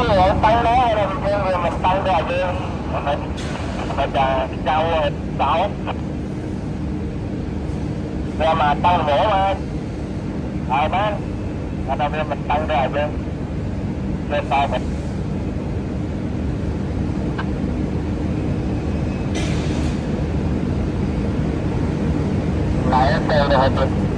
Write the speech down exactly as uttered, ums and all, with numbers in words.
người tăng đó hay là mình mình tăng ra chứ mình mình trao sáu rồi mà tăng bổ mà rồi má anh đâu biết mình tăng ra chứ lên tay mình lại nó teo rồi